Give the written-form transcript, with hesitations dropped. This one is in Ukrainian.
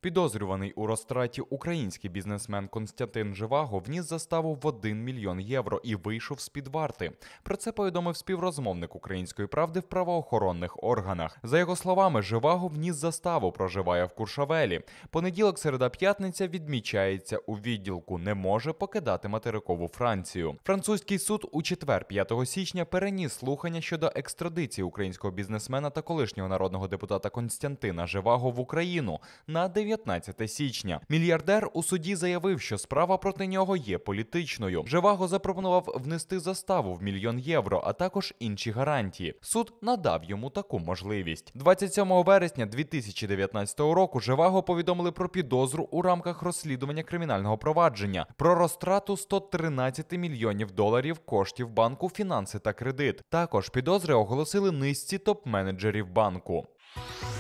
Підозрюваний у розтраті український бізнесмен Костянтин Живаго вніс заставу в 1 мільйон євро і вийшов з-під варти. Про це повідомив співрозмовник «Української правди» в правоохоронних органах. За його словами, Живаго вніс заставу, проживає в Куршавелі. Понеділок, середа, п'ятниця відмічається у відділку, не може покидати материкову Францію. Французький суд у четвер, 5 січня, переніс слухання щодо екстрадиції українського бізнесмена та колишнього народного депутата Костянтина Живаго в Україну на 19 січня. Мільярдер у суді заявив, що справа проти нього є політичною. Живаго запропонував внести заставу в 1 мільйон євро, а також інші гарантії. Суд надав йому таку можливість. 27 вересня 2019 року Живаго повідомили про підозру у рамках розслідування кримінального провадження про розтрату 113 мільйонів доларів коштів банку «Фінанси та кредит». Також підозри оголосили низці топ-менеджерів банку.